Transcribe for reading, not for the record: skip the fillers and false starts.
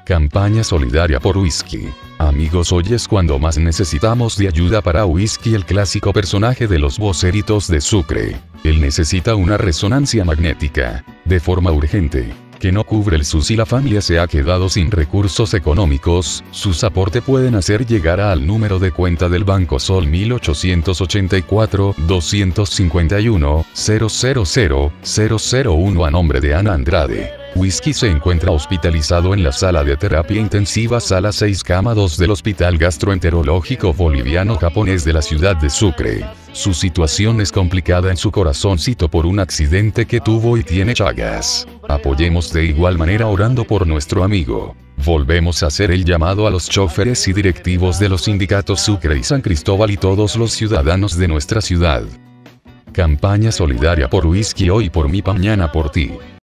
Campaña solidaria por Whisky. Amigos, hoy es cuando más necesitamos de ayuda para Whisky, el clásico personaje de los voceritos de Sucre. Él necesita una resonancia magnética, de forma urgente, que no cubre el SUS y la familia se ha quedado sin recursos económicos. Sus aportes pueden hacer llegar al número de cuenta del Banco Sol 1884-251-000-001 a nombre de Ana Andrade. Whisky se encuentra hospitalizado en la sala de terapia intensiva sala 6 cama 2 del Hospital Gastroenterológico Boliviano Japonés de la ciudad de Sucre. Su situación es complicada en su corazoncito por un accidente que tuvo y tiene llagas. Apoyemos de igual manera orando por nuestro amigo. Volvemos a hacer el llamado a los choferes y directivos de los sindicatos Sucre y San Cristóbal y todos los ciudadanos de nuestra ciudad. Campaña solidaria por Whisky, hoy por mí, mañana por ti.